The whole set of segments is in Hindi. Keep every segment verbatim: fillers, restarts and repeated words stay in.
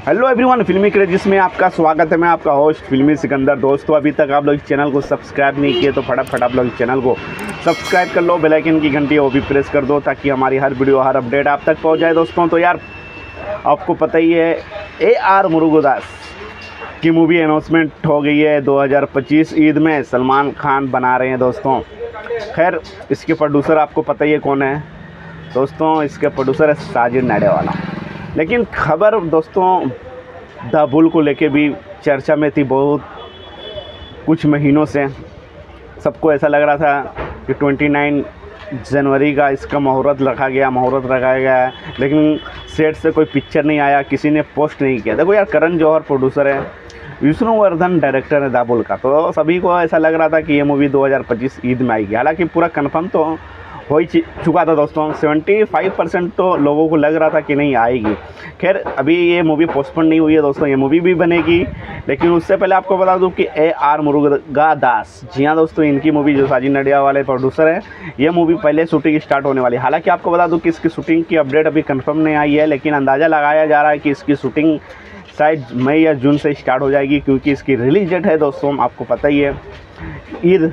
हेलो एवरीवन, फिल्मी क्रेजिस में आपका स्वागत है। मैं आपका होस्ट फिल्मी सिकंदर। दोस्तों, अभी तक आप लोग इस चैनल को सब्सक्राइब नहीं किए तो फटाफट आप लोग इस चैनल को सब्सक्राइब कर लो, बेल आइकन की घंटी वो भी प्रेस कर दो ताकि हमारी हर वीडियो हर अपडेट आप तक पहुंच जाए। दोस्तों, तो यार आपको पता ही है, ए आर मुरुगदास की मूवी अनाउंसमेंट हो गई है। दो हज़ार पच्चीस ईद में सलमान खान बना रहे हैं। दोस्तों, खैर इसके प्रोड्यूसर आपको पता ही है कौन है। दोस्तों, इसके प्रोड्यूसर है साजिद नाडियावाला। लेकिन खबर दोस्तों द बुल को लेके भी चर्चा में थी बहुत कुछ महीनों से। सबको ऐसा लग रहा था कि उनतीस जनवरी का इसका मुहूर्त रखा गया मुहूर्त रखा गया है, लेकिन सेट से कोई पिक्चर नहीं आया, किसी ने पोस्ट नहीं किया। देखो यार, करण जौहर प्रोड्यूसर है, विष्णुवर्धन डायरेक्टर है द बुल का, तो सभी को ऐसा लग रहा था कि ये मूवी दो हज़ार पच्चीस ईद में आएगी। हालांकि पूरा कंफर्म तो हो ही चुका था दोस्तों। पचहत्तर परसेंट तो लोगों को लग रहा था कि नहीं आएगी। खैर अभी ये मूवी पोस्टपोन नहीं हुई है दोस्तों, ये मूवी भी बनेगी। लेकिन उससे पहले आपको बता दूं कि ए आर मुरुगदास, जी हाँ दोस्तों, इनकी मूवी जो साजिद नाडियावाला प्रोड्यूसर है, ये मूवी पहले शूटिंग स्टार्ट होने वाली है। हालांकि आपको बता दूं कि इसकी शूटिंग की अपडेट अभी कंफर्म नहीं आई है, लेकिन अंदाज़ा लगाया जा रहा है कि इसकी शूटिंग शायद मई या जून से स्टार्ट हो जाएगी, क्योंकि इसकी रिलीज डेट है दोस्तों, आपको पता ही है, ईद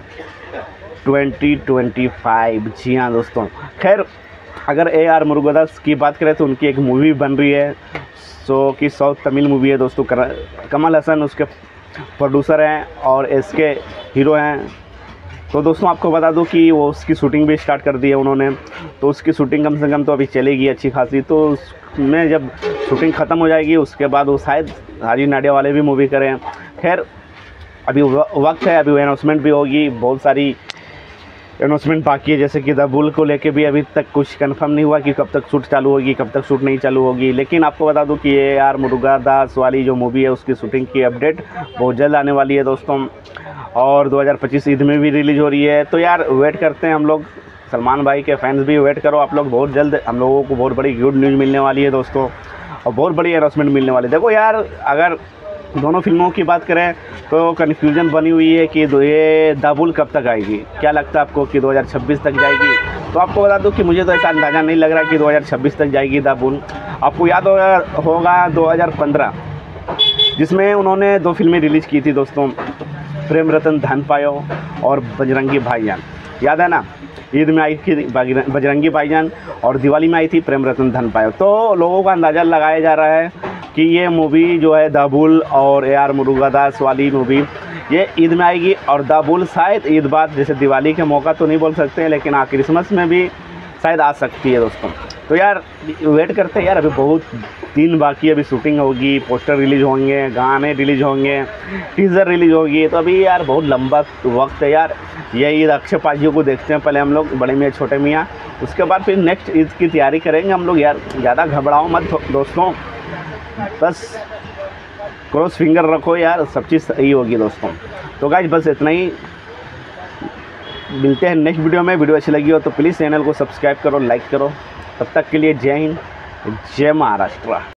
ट्वेंटी ट्वेंटी फाइव। जी हाँ दोस्तों, खैर अगर ए आर मुरुगदास की बात करें तो उनकी एक मूवी बन रही है, सो कि साउथ तमिल मूवी है दोस्तों। कमल हसन उसके प्रोड्यूसर हैं और इसके हीरो हैं। तो दोस्तों आपको बता दूं कि वो उसकी शूटिंग भी स्टार्ट कर दी है उन्होंने, तो उसकी शूटिंग कम से कम तो अभी चलेगी अच्छी खासी। तो उसमें जब शूटिंग ख़त्म हो जाएगी उसके बाद वो शायद साजिद नाडियावाला भी मूवी करें। खैर अभी वक्त है, अभी अनाउंसमेंट भी होगी, बहुत सारी अनाउंसमेंट बाकी है। जैसे कि द बुल को लेके भी अभी तक कुछ कंफर्म नहीं हुआ कि कब तक शूट चालू होगी, कब तक शूट नहीं चालू होगी। लेकिन आपको बता दूं कि ए आर मुरुगदास वाली जो मूवी है उसकी शूटिंग की अपडेट बहुत जल्द आने वाली है दोस्तों, और दो हज़ार पच्चीस ईद में भी रिलीज़ हो रही है। तो यार वेट करते हैं हम लोग, सलमान भाई के फैंस भी वेट करो आप लोग। बहुत जल्द हम लोगों को बहुत बड़ी गुड न्यूज़ मिलने वाली है दोस्तों, और बहुत बड़ी अनाउंसमेंट मिलने वाली है। देखो यार, अगर दोनों फिल्मों की बात करें तो कन्फ्यूजन बनी हुई है कि ये द बुल कब तक आएगी। क्या लगता है आपको कि दो हज़ार छब्बीस तक जाएगी? तो आपको बता दूं कि मुझे तो ऐसा अंदाज़ा नहीं लग रहा कि दो हज़ार छब्बीस तक जाएगी द बुल। आपको याद होगा होगा दो हज़ार पंद्रह, जिसमें उन्होंने दो फिल्में रिलीज़ की थी दोस्तों, प्रेम रतन धन पायो और बजरंगी भाईजान। याद है ना? ईद में आई थी बजरंगी भाईजान और दिवाली में आई थी प्रेम रतन धन पायो। तो लोगों का अंदाज़ा लगाया जा रहा है कि ये मूवी जो है द बुल और ए आर मुरुगदास वाली मूवी ये ईद में आएगी, और द बुल शायद ईद बाद, जैसे दिवाली के मौका तो नहीं बोल सकते हैं, लेकिन हाँ क्रिसमस में भी शायद आ सकती है दोस्तों। तो यार वेट करते हैं यार, अभी बहुत दिन बाकी है, अभी शूटिंग होगी, पोस्टर रिलीज होंगे, गाने रिलीज होंगे, टीज़र रिलीज होगी। तो अभी यार बहुत लंबा वक्त है यार। ये ईद अक्षय पाजियों को देखते हैं पहले हम लोग, बड़े मियाँ छोटे मियाँ, उसके बाद फिर नेक्स्ट ईद की तैयारी करेंगे हम लोग। यार ज़्यादा घबराओ मत दोस्तों, बस क्रॉस फिंगर रखो यार, सब चीज़ सही होगी दोस्तों। तो गाइस बस इतना ही, मिलते हैं नेक्स्ट वीडियो में। वीडियो अच्छी लगी हो तो प्लीज़ चैनल को सब्सक्राइब करो, लाइक करो। तब तक के लिए जय हिंद, जय महाराष्ट्र।